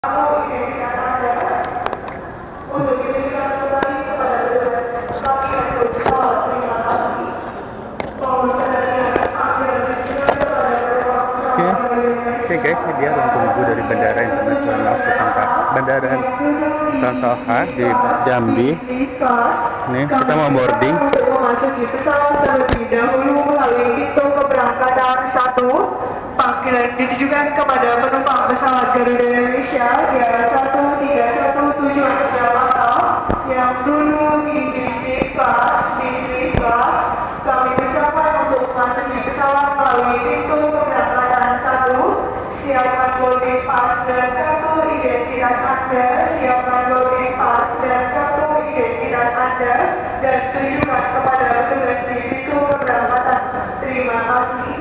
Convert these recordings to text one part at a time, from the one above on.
Oke guys, ini dia ruang tunggu dari Bandara Internasional Bandara Toha di Jambi. Nih kita mau boarding. Memasuki pesawat terlebih dahulu melalui pintu keberangkatan 1. Panggilan ditujukan kepada penumpang pesawat Garuda Indonesia ya 1317 Jakarta yang dulu di bisnis class. Kami bersama untuk memasuki pesawat melalui pintu keberangkatan 1. Siapkan boarding pass dan kartu identitas Anda. Siapkan boarding pass dan kartu identitas Anda dan tunjukkan kepada petugas di pintu keberangkatan. Terima kasih.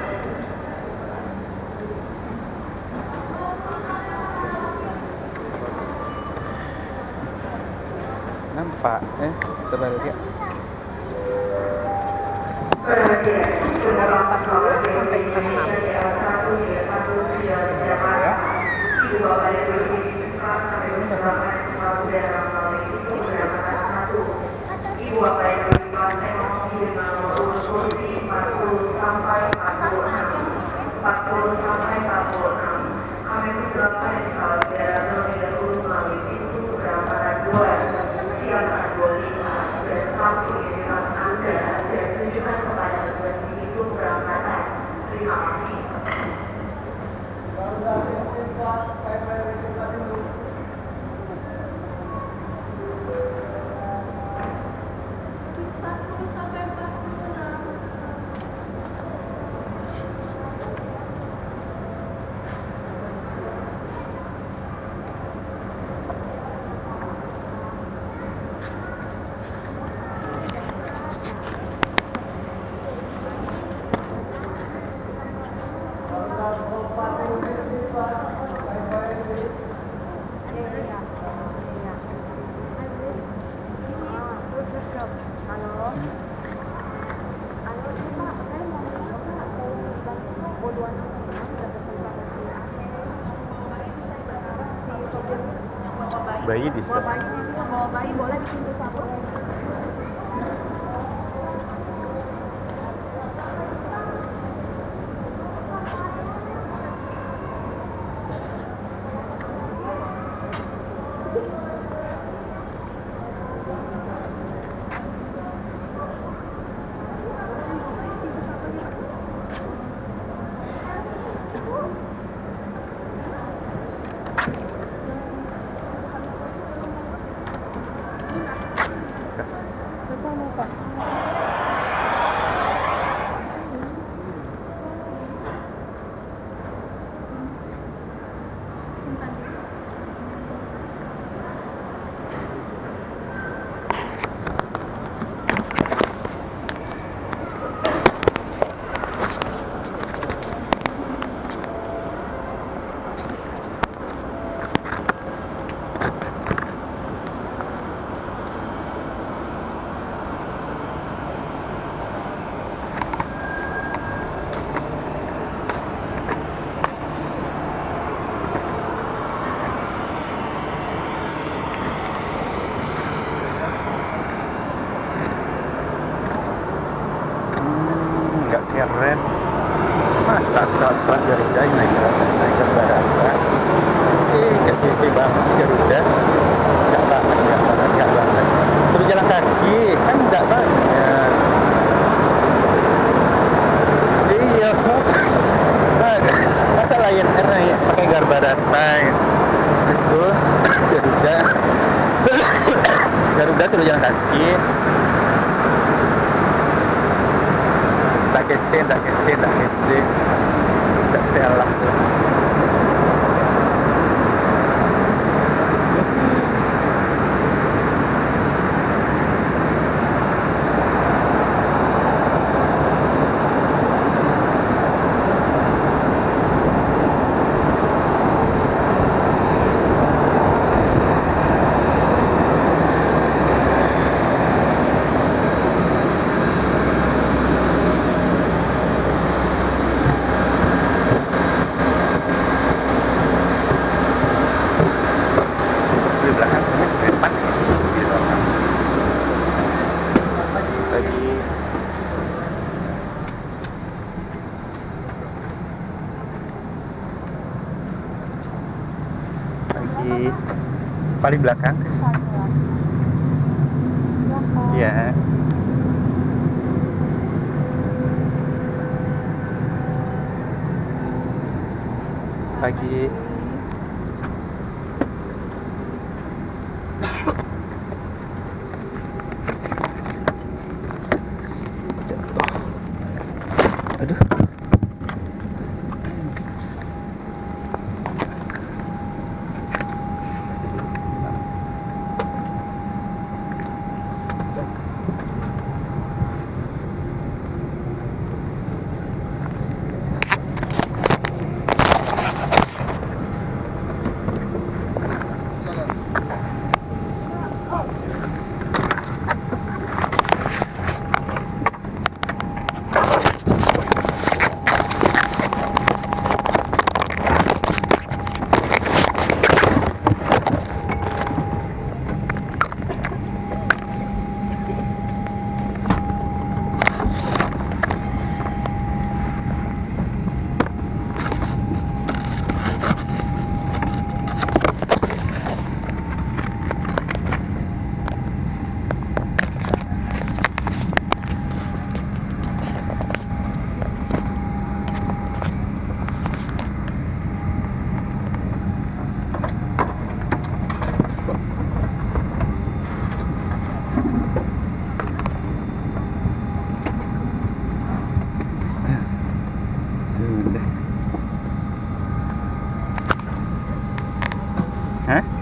Nampak, kita balik ya. Ibu Bapak yang berlimpah teknologi dengan nomor kursi 40 sampai 46. Kami persilakan yang salah biara terlebih dahulu melalui pintu keberangkatan 2. Siapkan boarding pass dan kartu identitas Anda dan tunjukkan kepada petugas di pintu keberangkatan. Terima kasih. Bayi di sebelah. Bawa bayi boleh di pintu 1. Keren. Masa pesawat Garuda naik ke Barata. Kece banget Garuda. Enggak banget. Suruh jalan kaki, kan enggak banget. Iya, masa Lion Air naik pakai Barata. Terus Garuda suruh jalan kaki. Tak kece. Tak salah tuh. di paling belakang. Siap. Pagi. Jatuh. Aduh. Sudah. Hah?